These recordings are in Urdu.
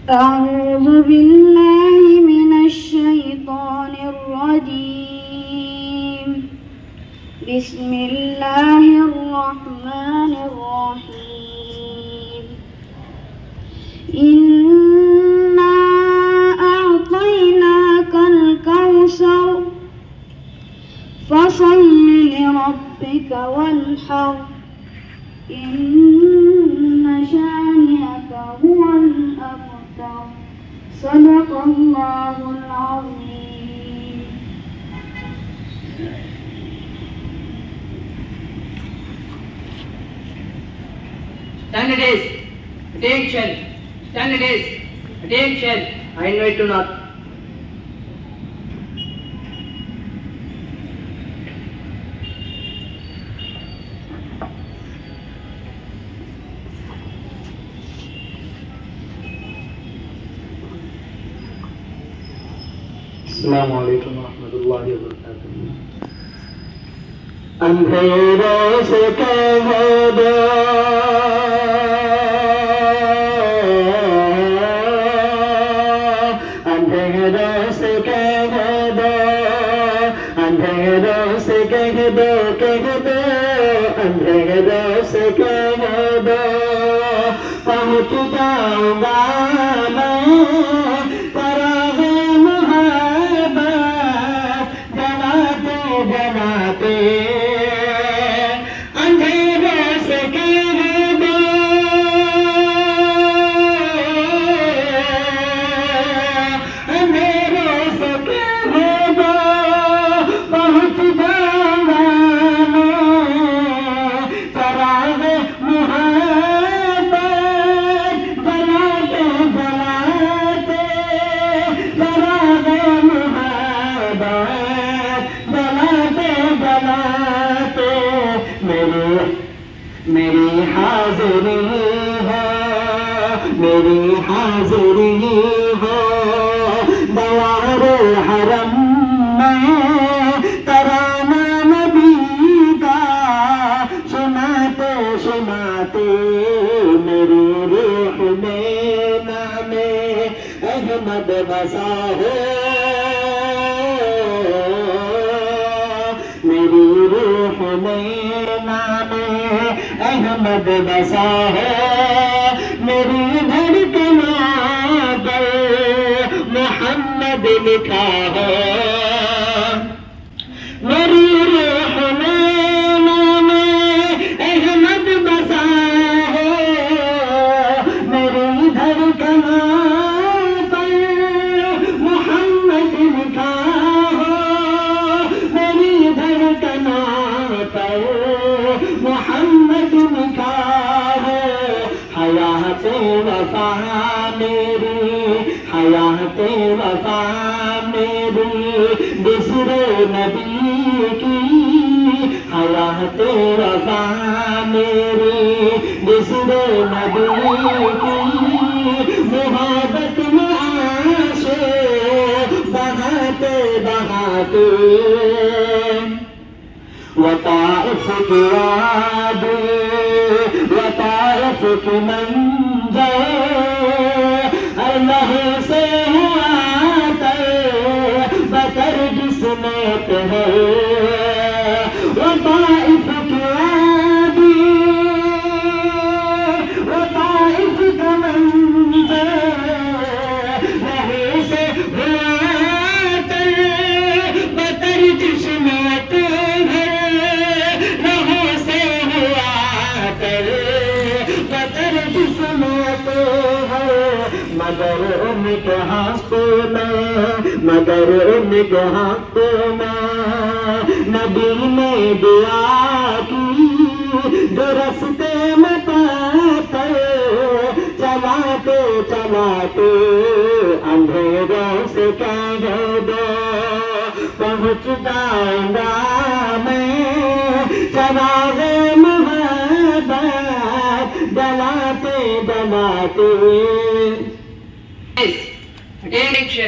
أعوذ بالله من الشيطان الرجيم. بسم الله الرحمن الرحيم. إنا أعطيناك الكوثر فصل لربك وانحر إن شانئك هو الأبتر. صدق الله العظيم. Standards, attention, standards, attention. I invite to not. السلام علیکم ورحمۃ اللہ وبرکاتہ. اندھیروں سے کہہ دو اندھیروں سے کہہ دو اندھیروں سے کہہ دو اندھیروں سے کہہ دو پہنچ جاؤں گا میں میری حاضری ہے دوار الحرم میں ترانہ نبی کا سناتے سناتے میری روح میں نام احمد بسا ہے میری روح میں نام احمد بسا ہے میری دھڑکنوں پر محمد لکھا ہے میری روح میں نام احمد بسا ہے میری دھڑکنوں پر محمد لکھا ہے میری دھڑکنوں پر محمد لکھا ہے حیات وفا میری حیات وفا میری بسر نبی کی حیات وفا میری بسر نبی کی محبت میں آنسو بہاتے بہاتے وطائف کی وادی وطائف کی منظر اللہ سے ہوا تر بطر جسمت ہے وطائف کی وادی وطائف کی منظر اللہ سے ہوا تر بطر جسمت مگر ان کے ہاتھوں میں نبی نے دعا کی جو رستے میں پاتے چلاتے چلاتے اندھیروں سے کہہ دو پہنچ جاؤں گا میں چراغے محبت جلاتے جلاتے. Attention.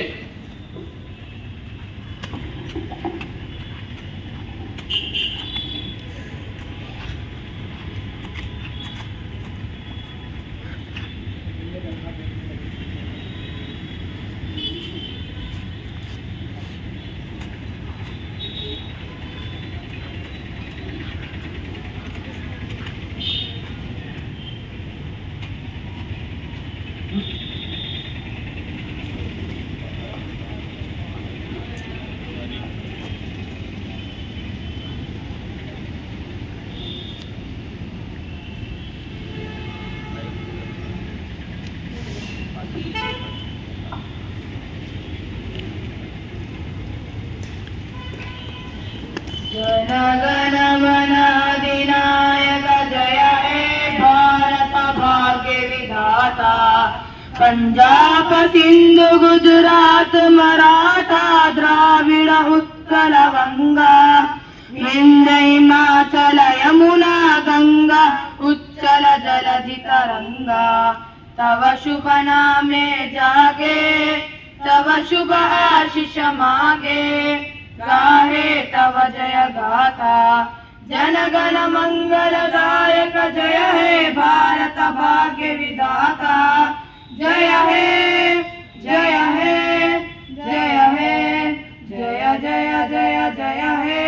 जनगण मन अधिनायक जय हे भारत भाग्य विधाता पंजाब सिंधु गुजरात मराठा द्राविड़ उत्कल गंगा विंध्य हिमाचल यमुना गंगा उच्चल जलधि तरंगा तव शुभ नामे जागे तव शुभ आशीष मागे गाहे तव जय गाथा जनगण मंगलदायक जय हे भारत भाग्य विधाता जय हे जय हे जय हे जय जय जय जय हे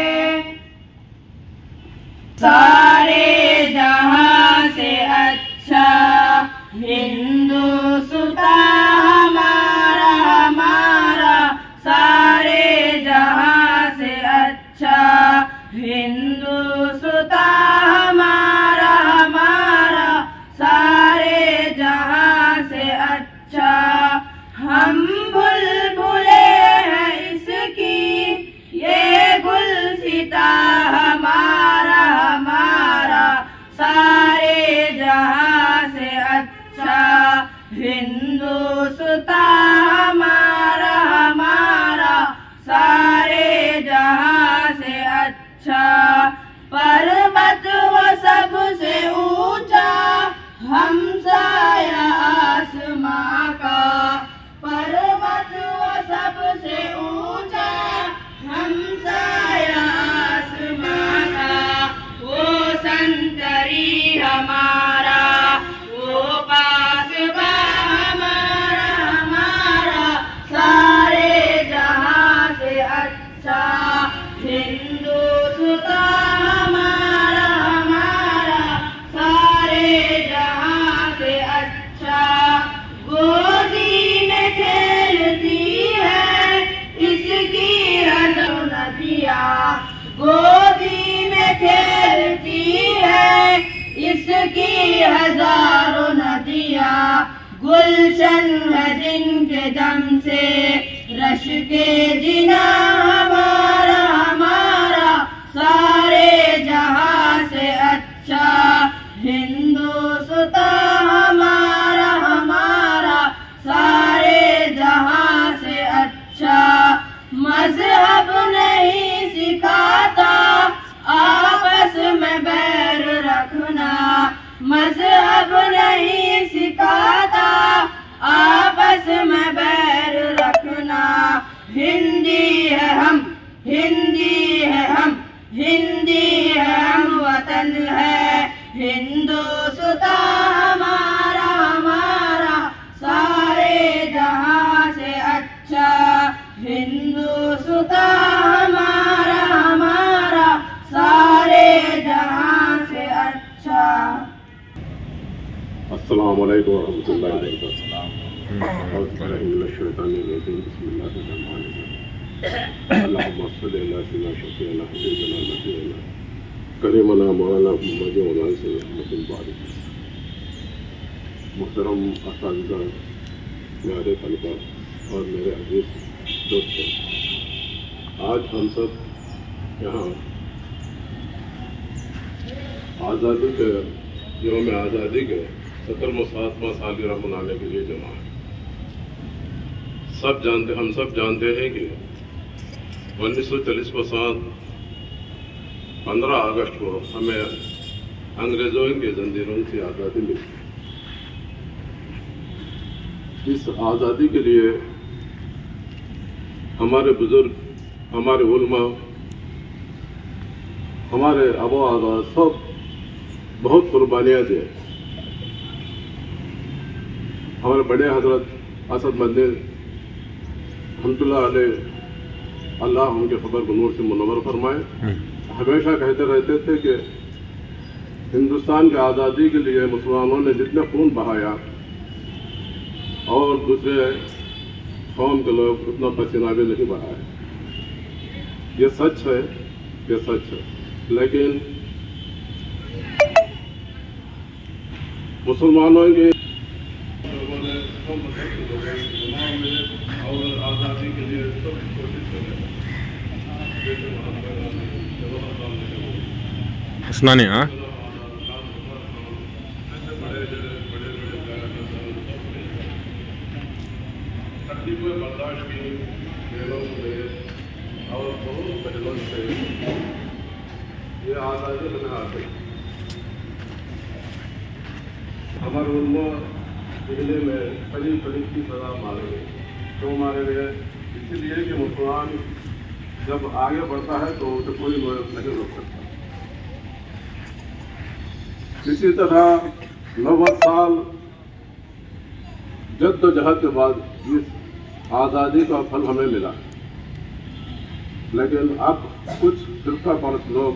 सारे जहां से अच्छा हिंदुस्तान हमारा हमारा सारे जहां से अच्छा हिंदुस्तान हमारा हमारा सारे जहां से अच्छा हम बुलबुले हैं इसकी ये गुलसिता हमारा हमारा सारे जहां से अच्छा हिंदुस्तान हमारा हमारा सारे जहां से अच्छा पर्वत वो सबसे ऊंचा हमसाया आसमां का पर्वत वो सबसे ऊंचा हमसाया आसमां का वो संतरी हमारा वो पासबा हमारा हमारा सारे जहां से अच्छा हिंदुस्तान हमारा हमारा सारे जहां से अच्छा गोदी में खेलती है इसकी हजारों नदियाँ गोदी में खेलती है इसकी हजारों नदियाँ गुलशन है जिनके दम से रश के जिना हमारा हमारा सारे जहां से अच्छा हिंदुस्तान हमारा हमारा सारे जहां से अच्छा मजहब नहीं सिखाता आपस में बैर रखना मजहब नहीं सिखाता आपस में बैर रखना हिंदी है हम हिंदी है हम हिंदी है हम वतन है हिंदुस्तान हमारा हमारा सारे जहां से अच्छा हिंदुस्तान हमारा हमारा सारे जहां से अच्छा अस्सलाम वालेकुम वरहमतुल्लाहि वबरकातुहू अल्लाहुम्मा सल्लि अला सय्यिदिना शफीअना हबीबना नबीना करीमना मौलाना मुहम्मद व अला सय्यिदिना बारिक मुहतरम असातिज़ा प्यारे तलबा और मेरे अजीज दोस्तों आज हम सब यहाँ आज़ादी के यौम आज़ादी के 70वां सालगिरह मनाने के लिए जमा है हम सब जानते हैं कि 1940 को साल 15 अगस्त को हमें अंग्रेजों के जंजीरों से आज़ादी मिली। इस आज़ादी के लिए हमारे बुजुर्ग हमारे उलमा हमारे आबो आबा सब बहुत कुर्बानियाँ दिए। हमारे बड़े हजरत असद मदनी रहमतुल्लाह अलैह अल्लाह उनके ख़बर को नूर से मुनव्वर फरमाए हमेशा कहते रहते थे कि हिंदुस्तान की आज़ादी के लिए मुसलमानों ने जितने खून बहाया और दूसरे कौम के लोग उतना पसीना भी नहीं बहाया। ये सच है, ये सच है। लेकिन मुसलमानों के और आज़ादी के लिए सब कोशिश करें। सुनाने हाँ बर्दाश्त की खेलों से और बहुत पहलों से ये आज़ादी हमें हासिल। हमारे उम्र दिल्ली में करीब की सजा मारे गए। क्यों मारे गए? इसलिए कि मुसलमान जब आगे बढ़ता है तो उसे कोई नहीं रोक सकता। इसी तरह 90 साल जद्दोजहद के बाद इस आज़ादी का फल हमें मिला, लेकिन अब कुछ फिरका परस्त लोग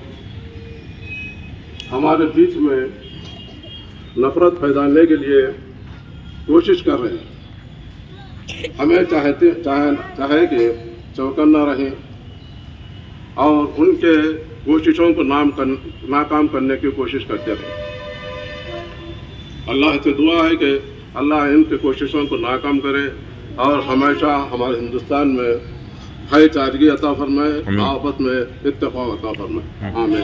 हमारे बीच में नफरत फैलाने के लिए कोशिश कर रहे हैं। हमें चाहे कि चौकन्ना रहें और उनके कोशिशों को नाकाम करने की कोशिश करते रहें। अल्लाह से दुआ है कि अल्लाह इनकी कोशिशों को नाकाम करे और हमेशा हमारे हिंदुस्तान में भाईचारगी अता फरमाए, आपस में इत्तेफाक अता फरमाए। आमीन।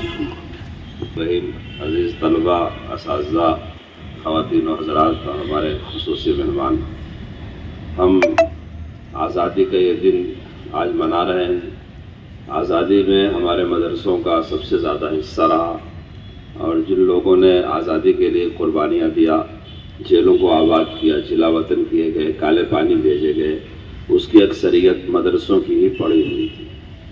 अजीज तलबा, असातिज़ा, ख़वातीन और हज़रात, हमारे ख़ुसूसी मेहमान, हम आज़ादी का ये दिन आज मना रहे हैं। आज़ादी में हमारे मदरसों का सबसे ज़्यादा हिस्सा रहा और जिन लोगों ने आज़ादी के लिए कुर्बानियाँ दिया, जेलों को आबाद किया, जिला वतन किए गए, काले पानी भेजे गए, उसकी अक्सरियत मदरसों की ही पड़ी हुई थी।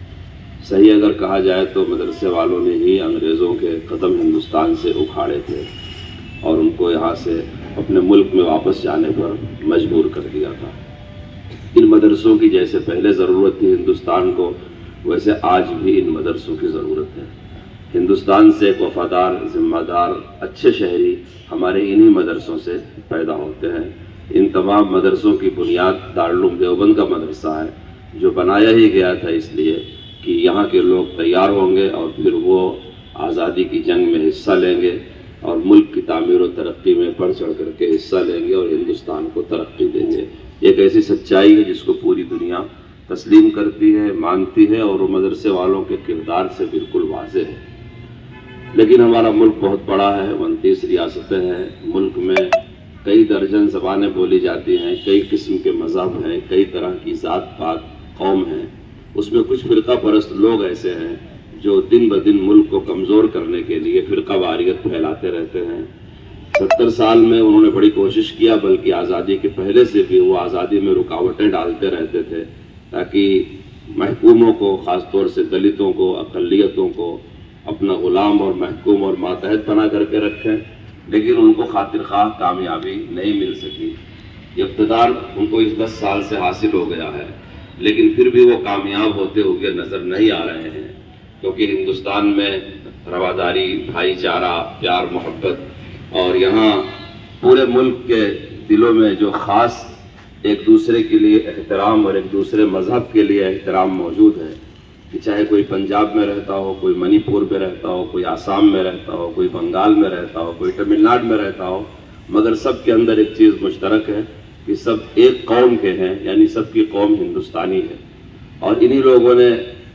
सही अगर कहा जाए तो मदरसे वालों ने ही अंग्रेज़ों के कदम हिंदुस्तान से उखाड़े थे और उनको यहाँ से अपने मुल्क में वापस जाने पर मजबूर कर दिया था। इन मदरसों की जैसे पहले ज़रूरत थी हिंदुस्तान को, वैसे आज भी इन मदरसों की ज़रूरत है। हिंदुस्तान से एक वफादार, ज़िम्मेदार, अच्छे शहरी हमारे इन्हीं मदरसों से पैदा होते हैं। इन तमाम मदरसों की बुनियाद दारुल देवबंद का मदरसा है, जो बनाया ही गया था इसलिए कि यहाँ के लोग तैयार होंगे और फिर वो आज़ादी की जंग में हिस्सा लेंगे और मुल्क की तामीर और तरक्की में बढ़ चढ़ करके हिस्सा लेंगे और हिंदुस्तान को तरक्की देंगे। एक ऐसी सच्चाई है जिसको पूरी दुनिया तस्लीम करती है, मानती है और वो मदरसे वालों के किरदार से बिल्कुल वाज़े है। लेकिन हमारा मुल्क बहुत बड़ा है, 29 रियासतें हैं। मुल्क में कई दर्जन ज़बानें बोली जाती हैं, कई किस्म के मज़हब हैं, कई तरह की ज़ात पात कौम हैं। उसमें कुछ फ़िरका परस्त लोग ऐसे हैं जो दिन ब दिन मुल्क को कमज़ोर करने के लिए फ़िरका वारियत फैलाते रहते हैं। 70 साल में उन्होंने बड़ी कोशिश किया, बल्कि आज़ादी के पहले से भी वो आज़ादी में रुकावटें डालते रहते थे ताकि महकूमों को, ख़ास तौर से दलितों को, अक़लियतों को अपना ग़ुलाम और महकूम और मातहत बना करके रखें। लेकिन उनको खातिर ख्वाह कामयाबी नहीं मिल सकी। इक़्तिदार उनको इस 10 साल से हासिल हो गया है, लेकिन फिर भी वो कामयाब होते हुए नज़र नहीं आ रहे हैं, क्योंकि हिंदुस्तान में रवादारी, भाईचारा, प्यार, मोहब्बत और यहाँ पूरे मुल्क के दिलों में जो ख़ास एक दूसरे के लिए एहतराम और एक दूसरे मज़हब के लिए एहतराम मौजूद है, कि चाहे कोई पंजाब में रहता हो, कोई मणिपुर में रहता हो, कोई आसाम में रहता हो, कोई बंगाल में रहता हो, कोई तमिलनाडु में रहता हो, मगर सब के अंदर एक चीज़ मुश्तरक है कि सब एक कौम के हैं, यानी सबकी कौम हिंदुस्तानी है। और इन्हीं लोगों ने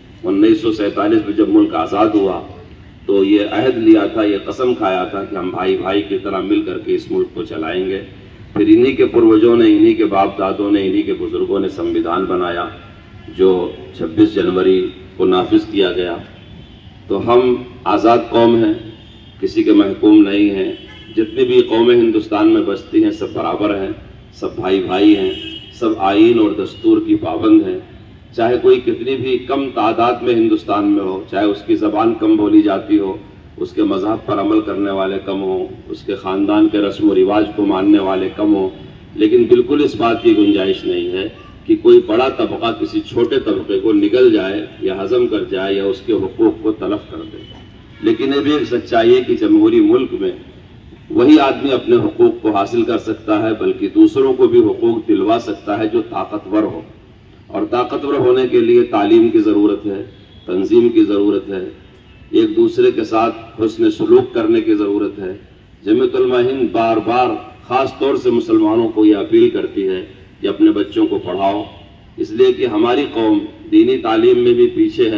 1947 में जब मुल्क आज़ाद हुआ तो ये अहद लिया था, ये कसम खाया था कि हम भाई भाई की तरह मिल करके इस मुल्क को चलाएंगे। फिर इन्हीं के पूर्वजों ने, इन्हीं के बाप दादों ने, इन्हीं के बुजुर्गों ने संविधान बनाया जो 26 जनवरी को नाफिज किया गया। तो हम आज़ाद कौम हैं, किसी के महकूम नहीं हैं। जितनी भी कौमें हिंदुस्तान में बसती हैं सब बराबर हैं, सब भाई भाई हैं, सब आईन और दस्तूर की पाबंद हैं। चाहे कोई कितनी भी कम तादाद में हिंदुस्तान में हो, चाहे उसकी ज़बान कम बोली जाती हो, उसके मज़हब पर अमल करने वाले कम हो, उसके ख़ानदान के रस्म व रिवाज को मानने वाले कम हो, लेकिन बिल्कुल इस बात की गुंजाइश नहीं है कि कोई बड़ा तबका किसी छोटे तबके को निगल जाए या हज़म कर जाए या उसके हुकूक को तलफ कर दे। लेकिन ये भी एक सच्चाई है कि जमहूरी मुल्क में वही आदमी अपने हुकूक को हासिल कर सकता है, बल्कि दूसरों को भी हुकूक दिलवा सकता है जो ताकतवर हो। और ताकतवर होने के लिए तालीम की ज़रूरत है, तंजीम की ज़रूरत है, एक दूसरे के साथ हुस्न सलूक करने की ज़रूरत है। जमीयत उलमा हिंद बार बार ख़ास तौर से मुसलमानों को ये अपील करती है कि अपने बच्चों को पढ़ाओ, इसलिए कि हमारी कौम दीनी तालीम में भी पीछे है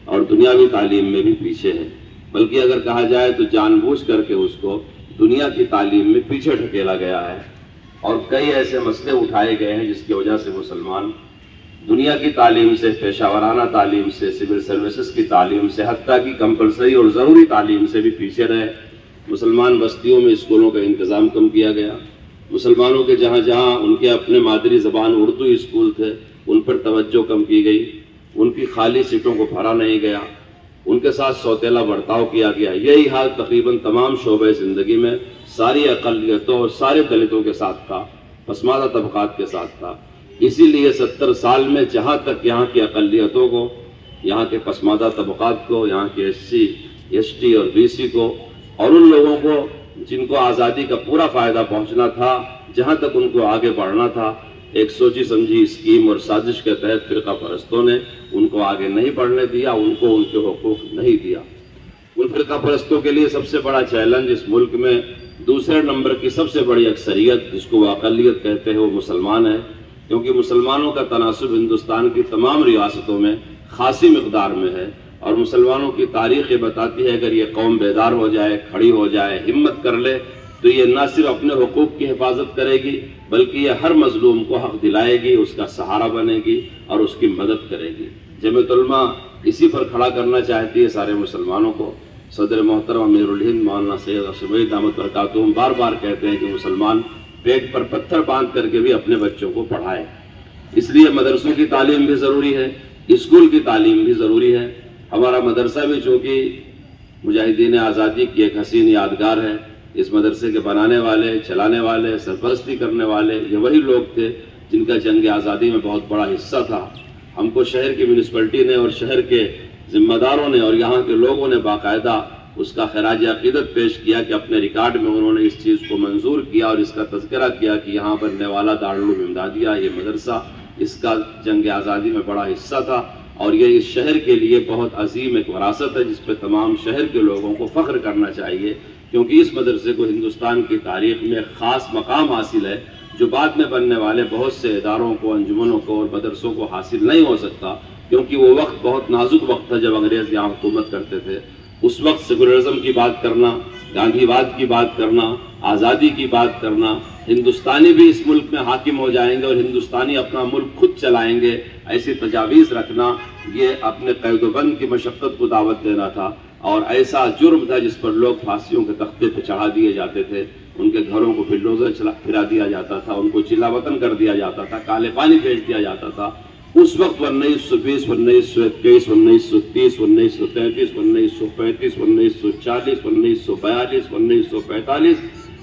اور دنیاوی تعلیم میں بھی پیچھے ہے، بلکہ اگر کہا جائے تو جان بوجھ کر کے اس کو دنیا کی تعلیم میں پیچھے ڈھکیلا گیا ہے، اور کئی ایسے مسئلے اٹھائے گئے ہیں جس کی وجہ سے مسلمان دنیا کی تعلیم سے، پیشہ ورانہ تعلیم سے، سول سروسز کی تعلیم سے، حتیٰ کہ کمپلسری اور ضروری تعلیم سے بھی پیچھے رہے۔ مسلمان بستیوں میں اسکولوں کا انتظام کم کیا گیا، مسلمانوں کے جہاں جہاں ان کے اپنے مادری زبان اردو اسکول تھے ان پر توجہ کم کی گئی، ان کی خالی سیٹوں کو بھرا نہیں گیا، ان کے ساتھ سوتیلا برتاؤ کیا گیا۔ یہی حال تقریباً تمام شعبۂ زندگی میں ساری اقلیتوں اور سارے دلتوں کے ساتھ تھا، پسماندہ طبقات کے ساتھ تھا۔ اسی لیے 70 سال میں جہاں تک یہاں کی اقلیتوں کو، یہاں کے پسماندہ طبقات کو، یہاں کے ایس سی، ایس ٹی اور بی سی کو، اور ان لوگوں کو جن کو آزادی کا پورا فائدہ پہنچنا تھا، جہاں تک ان کو آگے بڑھنا تھا، ایک سوچی سمجھی اسکیم اور سازش کے تحت فرقہ پرستوں نے ان کو آگے نہیں بڑھنے دیا، ان کو ان کے حقوق نہیں دیا۔ ان فرقہ پرستوں کے لیے سب سے بڑا چیلنج اس ملک میں دوسرے نمبر کی سب سے بڑی اکثریت، جس کو وہ اقلیت کہتے ہیں، وہ مسلمان ہے، کیونکہ مسلمانوں کا تناسب ہندوستان کی تمام ریاستوں میں خاصی مقدار میں ہے، اور مسلمانوں کی تاریخ یہ بتاتی ہے اگر یہ قوم بیدار ہو جائے، کھڑی ہو جائے، ہمت کر لے، تو یہ نہ صرف اپنے حقوق کی حفاظت کرے گی بلکہ یہ ہر مظلوم کو حق دلائے گی، اس کا سہارا بنے گی اور اس کی مدد کرے گی۔ جمعیت علماء اسی پر کھڑا کرنا چاہتی ہے سارے مسلمانوں کو۔ صدر محترم امیر الہند مولانا سید اشرف علی دامت برکاتہم بار بار کہتے ہیں کہ مسلمان پیٹ پر پتھر باندھ کر کے بھی اپنے بچوں کو پڑھائے۔ اس لیے مدرسوں کی تعلیم بھی ضروری ہے، اسکول کی تعلیم بھی ضروری ہے۔ ہمارا مدرسہ بھی چونکہ مجاہدین آزادی کی ایک حسین یادگار ہے، اس مدرسے کے بنانے والے، چلانے والے، سرپرستی کرنے والے یہ وہی لوگ تھے جن کا جنگ آزادی میں بہت بڑا حصہ تھا۔ ہم کو شہر کی میونسپلٹی نے اور شہر کے ذمہ داروں نے اور یہاں کے لوگوں نے باقاعدہ اس کا خراج عقیدت پیش کیا کہ اپنے ریکارڈ میں انہوں نے اس چیز کو منظور کیا اور اس کا تذکرہ کیا کہ یہاں بننے والا دارالعلوم امدادیہ، یہ مدرسہ، اس کا جنگ آزادی میں بڑا حصہ تھا، اور یہ اس شہر کے لیے بہت عظیم ایک وراثت ہے جس پہ تمام شہر کے لوگوں کو فخر کرنا چاہیے، کیونکہ اس مدرسے کو ہندوستان کی تاریخ میں خاص مقام حاصل ہے جو بعد میں بننے والے بہت سے اداروں کو، انجمنوں کو اور مدرسوں کو حاصل نہیں ہو سکتا، کیونکہ وہ وقت بہت نازک وقت تھا جب انگریز یہاں حکومت کرتے تھے۔ اس وقت سیکولرزم کی بات کرنا، گاندھی واد کی بات کرنا، آزادی کی بات کرنا، ہندوستانی بھی اس ملک میں حاکم ہو جائیں گے اور ہندوستانی اپنا ملک خود چلائیں گے، ایسی تجاویز رکھنا، یہ اپنے قید و بند کی مشقت کو دعوت دینا تھا، اور ایسا جرم تھا جس پر لوگ پھانسیوں کے تختے پہ چڑھا دیے جاتے تھے، ان کے گھروں کو بلڈوزر پھرا دیا جاتا تھا، ان کو چلا وطن کر دیا جاتا تھا، کالے پانی پھینک دیا جاتا تھا۔ اس وقت 1920، 1921، 1930، 1933، 1935، 1940، 1942، 1945،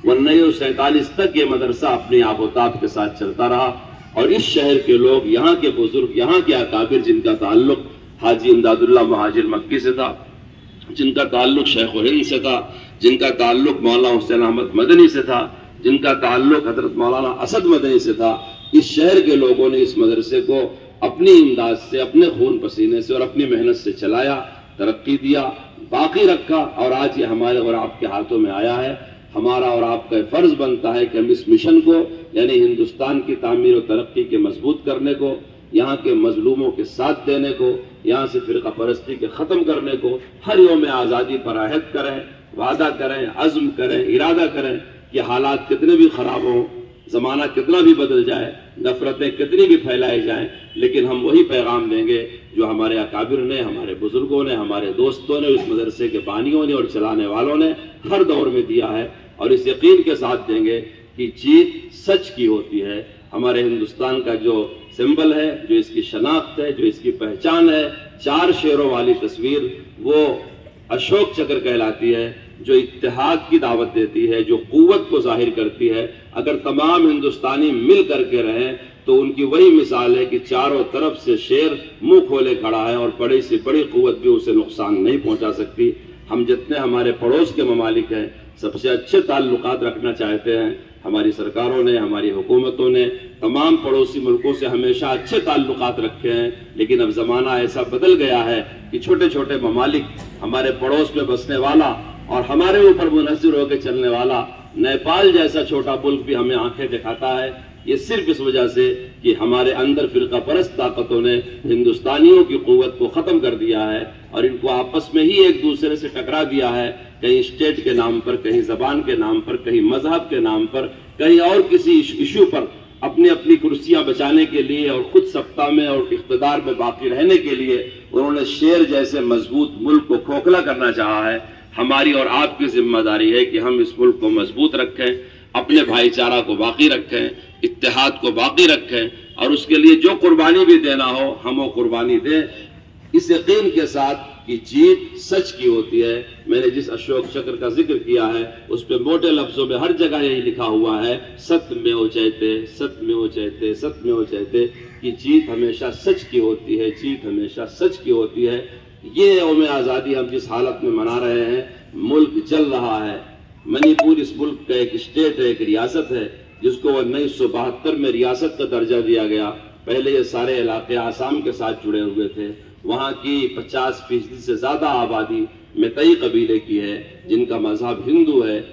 1947 تک یہ مدرسہ اپنی آب و تاب کے ساتھ چلتا رہا، اور اس شہر کے لوگ، یہاں کے بزرگ، یہاں کے اکابر جن کا تعلق حاجی امداد اللہ مہاجر مکی سے تھا، جن کا تعلق شیخ ہند سے تھا، جن کا تعلق مولانا حسین احمد مدنی سے تھا، جن کا تعلق حضرت مولانا اسد مدنی سے تھا، اس شہر کے لوگوں نے اس مدرسے کو اپنی امداد سے، اپنے خون پسینے سے اور اپنی محنت سے چلایا، ترقی دیا، باقی رکھا، اور آج یہ ہمارے اور آپ کے ہاتھوں میں آیا ہے۔ ہمارا اور آپ کا فرض بنتا ہے کہ ہم اس مشن کو، یعنی ہندوستان کی تعمیر و ترقی کے مضبوط کرنے کو، یہاں کے مظلوموں کے ساتھ دینے کو، یہاں سے فرقہ پرستی کے ختم کرنے کو ہر یوم آزادی پر عہد کریں، وعدہ کریں، عزم کریں، ارادہ کریں کہ حالات کتنے بھی خراب ہوں، زمانہ کتنا بھی بدل جائے، نفرتیں کتنی بھی پھیلائی جائیں، لیکن ہم وہی پیغام دیں گے جو ہمارے اکابر نے، ہمارے بزرگوں نے، ہمارے دوستوں نے، اس مدرسے کے بانیوں نے اور چلانے والوں نے ہر دور میں دیا ہے، اور اس یقین کے ساتھ دیں گے کہ جیت سچ کی ہوتی ہے۔ ہمارے ہندوستان کا جو سمبل ہے، جو اس کی شناخت ہے، جو اس کی پہچان ہے، 4 شیروں والی تصویر، وہ اشوک چکر کہلاتی ہے، جو اتحاد کی دعوت دیتی ہے، جو قوت کو ظاہر کرتی ہے۔ اگر تمام ہندوستانی مل کر کے رہیں تو ان کی وہی مثال ہے کہ چاروں طرف سے شیر منہ کھولے کھڑا ہے اور بڑی سے بڑی قوت بھی اسے نقصان نہیں پہنچا سکتی۔ ہم جتنے ہمارے پڑوس کے ممالک ہیں سب سے اچھے تعلقات رکھنا چاہتے ہیں، ہماری سرکاروں نے، ہماری حکومتوں نے تمام پڑوسی ملکوں سے ہمیشہ اچھے تعلقات رکھے ہیں، لیکن اب زمانہ ایسا بدل گیا ہے کہ چھوٹے چھوٹے ممالک، ہمارے پڑوس میں بسنے والا اور ہمارے اوپر منحصر ہو کے چلنے والا نیپال جیسا چھوٹا ملک بھی ہمیں آنکھیں دکھاتا ہے یہ صرف اس وجہ سے کہ ہمارے اندر فرقہ پرست طاقتوں نے ہندوستانیوں کی قوت کو ختم کر دیا ہے اور ان کو آپس میں ہی ایک دوسرے سے ٹکرا دیا ہے، کہیں اسٹیٹ کے نام پر، کہیں زبان کے نام پر، کہیں مذہب کے نام پر، کہیں اور کسی ایشو پر اپنی اپنی کرسیاں بچانے کے لیے اور خود سبقہ میں اور اقتدار میں باقی رہنے کے لیے انہوں نے شیر جیسے مضبوط ملک کو کھوکھلا کرنا چاہا ہے۔ ہماری اور آپ کی ذمہ داری ہے کہ ہم اس ملک کو مضبوط رکھیں، اپنے بھائی چارہ کو باقی رکھیں، اتحاد کو باقی رکھیں، اور اس کے لیے جو قربانی بھی دینا ہو ہم وہ قربانی دیں، اس یقین کے ساتھ کہ جیت سچ کی ہوتی ہے۔ میں نے جس اشوک چکر کا ذکر کیا ہے اس پہ موٹے لفظوں میں ہر جگہ یہی لکھا ہوا ہے، ستمیو جیتے، ستمیو جیتے، ستمیو جیتے، کہ جیت ہمیشہ سچ کی ہوتی ہے، جیت ہمیشہ سچ کی ہوتی ہے۔ یہ یوم آزادی ہم جس حالت میں منا رہے ہیں، ملک جل رہا ہے۔ منی پور اس ملک کا ایک اسٹیٹ ہے، ایک ریاست ہے، جس کو 1972 میں ریاست کا درجہ دیا گیا۔ پہلے یہ سارے علاقے آسام کے ساتھ جڑے ہوئے تھے۔ وہاں کی 50% سے زیادہ آبادی میتئی قبیلے کی ہے، جن کا مذہب ہندو ہے۔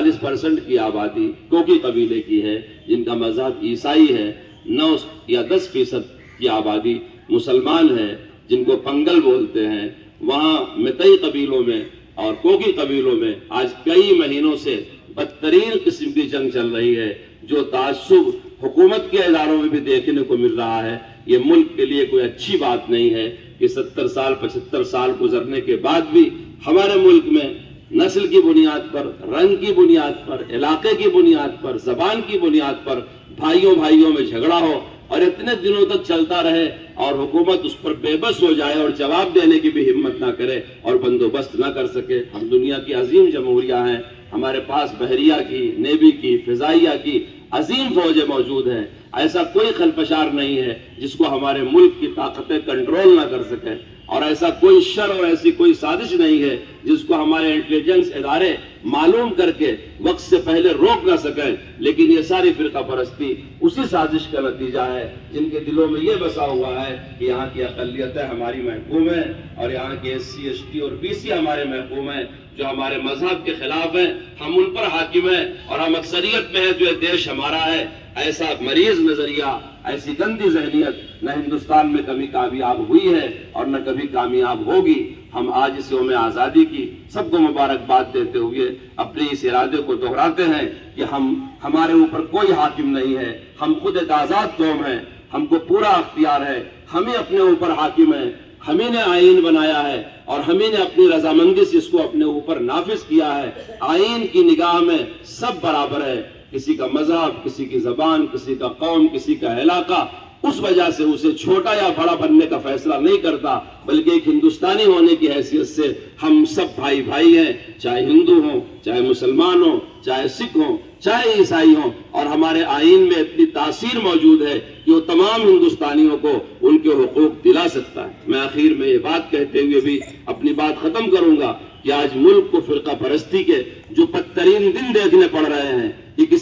40% کی آبادی کوکی قبیلے کی ہے، جن کا مذہب عیسائی ہے۔ 9 یا 10% کی آبادی مسلمان ہے، جن کو پنگل بولتے ہیں۔ وہاں میتئی قبیلوں میں اور کوکی قبیلوں میں آج کئی مہینوں سے بدترین قسم کی جنگ چل رہی ہے، جو تعصب حکومت کے اداروں میں بھی دیکھنے کو مل رہا ہے۔ یہ ملک کے لیے کوئی اچھی بات نہیں ہے کہ 70 سال 75 سال گزرنے کے بعد بھی ہمارے ملک میں نسل کی بنیاد پر، رنگ کی بنیاد پر، علاقے کی بنیاد پر، زبان کی بنیاد پر بھائیوں میں جھگڑا ہو اور اتنے دنوں تک چلتا رہے اور حکومت اس پر بے بس ہو جائے اور جواب دینے کی بھی ہمت نہ کرے اور بندوبست نہ کر سکے۔ ہم دنیا کی عظیم جمہوریہ ہیں، ہمارے پاس بحریہ کی، نیوی کی، فضائیہ کی عظیم فوجیں موجود ہیں۔ ایسا کوئی خلفشار نہیں ہے جس کو ہمارے ملک کی طاقتیں کنٹرول نہ کر سکیں، اور ایسا کوئی شر اور ایسی کوئی سازش نہیں ہے جس کو ہمارے انٹیلیجنس ادارے معلوم کر کے وقت سے پہلے روک نہ سکیں۔ لیکن یہ ساری فرقہ پرستی اسی سازش کا نتیجہ ہے، جن کے دلوں میں یہ بسا ہوا ہے کہ یہاں کی اقلیتیں ہماری محکوم ہیں اور یہاں کے SC ST اور BC ہمارے محکوم ہیں، جو ہمارے مذہب کے خلاف ہیں، ہم ان پر حاکم ہیں اور ہم اکثریت میں ہیں، جو یہ دیش ہمارا ہے۔ ایسا مریض نظریہ، ایسی گندی ذہنیت نہ ہندوستان میں کبھی کامیاب ہوئی ہے اور نہ کبھی کامیاب ہوگی۔ ہم آج اس یوم آزادی کی سب کو مبارکباد دیتے ہوئے اپنے اس ارادے کو دہراتے ہیں کہ ہمارے اوپر کوئی حاکم نہیں ہے، ہم خود ایک آزاد قوم ہیں، ہم کو پورا اختیار ہے، ہمیں اپنے اوپر حاکم ہیں، ہمیں نے آئین بنایا ہے اور ہمیں نے اپنی رضامندی سے اس کو اپنے اوپر نافذ کیا ہے۔ آئین کی نگاہ میں سب برابر ہے، کسی کا مذہب، کسی کی زبان، کسی کا قوم، کسی کا علاقہ اس وجہ سے اسے چھوٹا یا بڑا بننے کا فیصلہ نہیں کرتا، بلکہ ایک ہندوستانی ہونے کی حیثیت سے ہم سب بھائی بھائی ہیں، چاہے ہندو ہوں، چاہے مسلمان ہوں، چاہے سکھ ہوں، چاہے عیسائی ہوں، اور ہمارے آئین میں اتنی تاثیر موجود ہے کہ وہ تمام ہندوستانیوں کو ان کے حقوق دلا سکتا ہے۔ میں آخر میں یہ بات کہتے ہوئے بھی اپنی بات ختم کروں گا کہ آج ملک کو فرقہ پرستی کے جو بدترین دن دیکھنے پڑ رہے ہیں، یہ کسی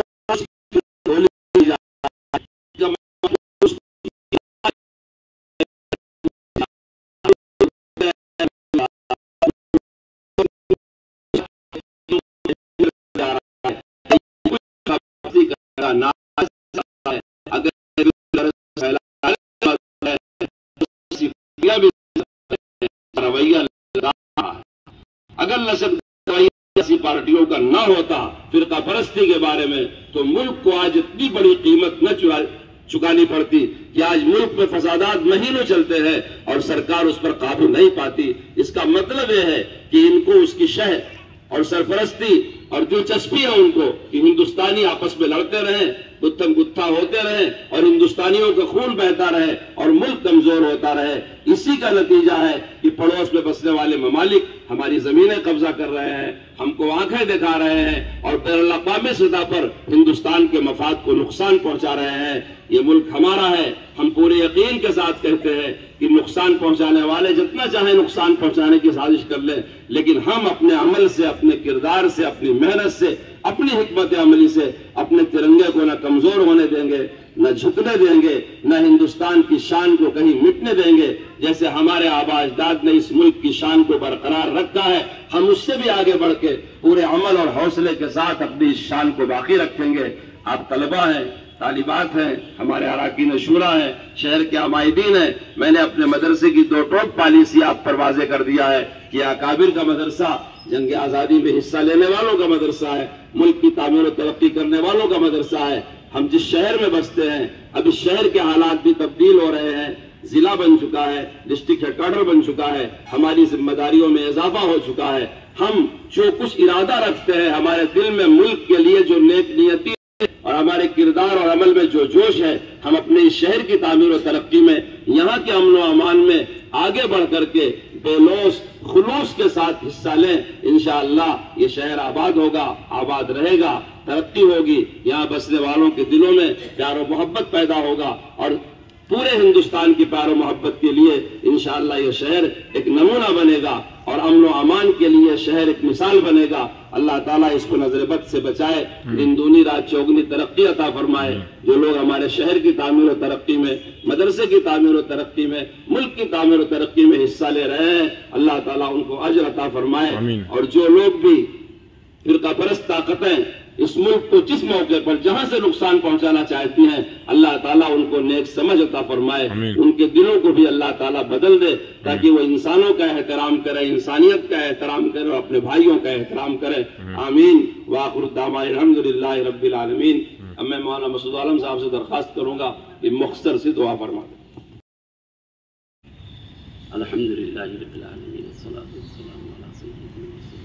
اگر لشکر ایسی پارٹیوں کا نہ ہوتا فرقہ پرستی کے بارے میں، تو ملک کو آج اتنی بڑی قیمت نہ چکانی پڑتی کہ آج ملک میں فسادات مہینوں چلتے ہیں اور سرکار اس پر قابو نہیں پاتی۔ اس کا مطلب یہ ہے کہ ان کو اس کی شہ اور سرپرستی اور دلچسپی ہے ان کو کہ ہندوستانی آپس میں لڑتے رہیں، گتھم گتھا ہوتے رہیں اور ہندوستانیوں کا خون بہتا رہے اور ملک کمزور ہوتا رہے۔ اسی کا نتیجہ ہے کہ پڑوس میں بسنے والے ممالک ہماری زمینیں قبضہ کر رہے ہیں، ہم کو آنکھیں دکھا رہے ہیں اور بین الاقوامی سطح پر ہندوستان کے مفاد کو نقصان پہنچا رہے ہیں۔ یہ ملک ہمارا ہے، ہم پورے یقین کے ساتھ کہتے ہیں کہ نقصان پہنچانے والے جتنا چاہیں نقصان پہنچانے کی سازش کر لیں، لیکن ہم اپنے عمل سے، اپنے کردار سے، اپنی محنت سے، اپنی حکمت عملی سے اپنے ترنگے کو نہ کمزور ہونے دیں گے، نہ جھکنے دیں گے، نہ ہندوستان کی شان کو کہیں مٹنے دیں گے۔ جیسے ہمارے آبا اجداد نے اس ملک کی شان کو برقرار رکھا ہے، ہم اس سے بھی آگے بڑھ کے پورے عمل اور حوصلے کے ساتھ اپنی اس شان کو باقی رکھیں گے۔ آپ طلبہ ہیں، طالبات ہیں، ہمارے اراکین شورا ہیں، شہر کے عمائدین ہیں. میں نے اپنے مدرسے کی 2 ٹاپ پالیسی آپ پر واضح کر دیا ہے کہ اکابر کا مدرسہ جنگ آزادی میں حصہ لینے والوں کا مدرسہ ہے، ملک کی تعمیر و ترقی کرنے والوں کا مدرسہ ہے. ہم جس شہر میں بستے ہیں اب اس شہر کے حالات بھی تبدیل ہو رہے ہیں، ضلع بن چکا ہے، ڈسٹرکٹ ہیڈ کوارٹر بن چکا ہے، ہماری ذمہ داریوں میں اضافہ ہو چکا ہے. ہم جو کچھ ارادہ رکھتے ہیں، ہمارے دل میں ملک کے لیے جو نیک نیتی اور ہمارے کردار اور عمل میں جو جوش ہے، ہم اپنے اس شہر کی تعمیر و ترقی میں، یہاں کے امن و امان میں آگے بڑھ کر کے بے لوث خلوص کے ساتھ حصہ لیں. انشاءاللہ یہ شہر آباد ہوگا، آباد رہے گا، ترقی ہوگی، یہاں بسنے والوں کے دلوں میں پیار و محبت پیدا ہوگا اور پورے ہندوستان کی پیار و محبت کے لیے انشاءاللہ یہ شہر ایک نمونہ بنے گا اور امن و امان کے لیے شہر ایک مثال بنے گا. اللہ تعالیٰ اس کو نظر بد سے بچائے، دن دونی رات چوگنی ترقی عطا فرمائے. جو لوگ ہمارے شہر کی تعمیر و ترقی میں، مدرسے کی تعمیر و ترقی میں، ملک کی تعمیر و ترقی میں حصہ لے رہے ہیں، اللہ تعالیٰ ان کو اجر عطا فرمائے. اور جو لوگ بھی فرقہ پرست طاقتیں اس ملک کو جس موقع پر جہاں سے نقصان پہنچانا چاہتی ہیں، اللہ تعالیٰ ان کو نیک سمجھ عطا فرمائے، ان کے دلوں کو بھی اللہ تعالیٰ بدل دے تاکہ وہ انسانوں کا احترام کرے، انسانیت کا احترام کرے اور اپنے بھائیوں کا احترام کرے. آمین. وآخر الدعوانا الحمدللہ رب العالمین. اب میں مولانا مسعود عالم صاحب سے درخواست کروں گا کہ مختصر سی دعا فرما دیں. الحمدللہ رب العالمین والصلاة والسلام علی سیدنا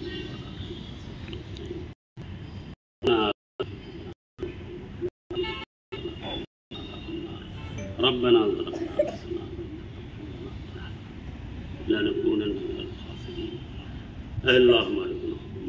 ربنا ظلمنا انفسنا لنكونن من الخاسرين. اے اللہ ہمارے گناہوں کو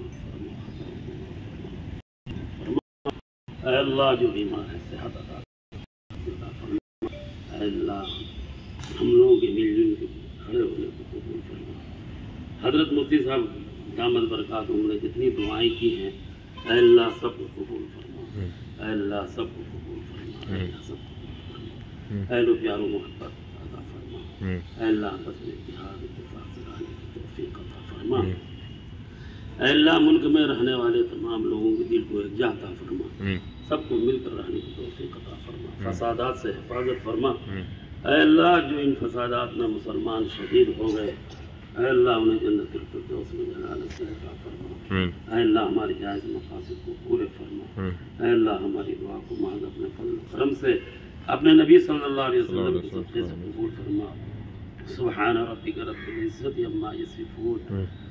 معاف فرما. اے اللہ جو بیمار ہے صحت عطا فرما. اے اللہ ہم لوگوں کے مل جل کے کھڑے ہونے کو قبول فرما. حضرت مفتی صاحب دامت برکاتہم نے جتنی دعائیں کی ہیں، اے اللہ سب کو قبول فرما. اے اللہ سب کو قبول فرما. اے اللہ سب کو اے لو پیار و محبت عطا فرما. اے اللہ بس اتحاد اتفاق سے رہنے کی توفیق عطا فرما. اے اللہ ملک میں رہنے والے تمام لوگوں کے دل کو یکجا عطا فرما. سب کو مل کر رہنے کی توفیق عطا فرما. فسادات سے حفاظت فرما. اے اللہ جو ان فسادات میں مسلمان شہید ہو گئے، اے اللہ انہیں جنت الفردوس میں جگہ نصیب عطا فرما. اے اللہ ہماری جائز مقاصد کو پورے فرما. اے اللہ ہماری دعا کو محض اپنے فضل و کرم سے اپنے نبی صلی اللہ علیہ وسلم کے صدقے سے قبول فرما. سبحان ربک رب العزت عما یصفون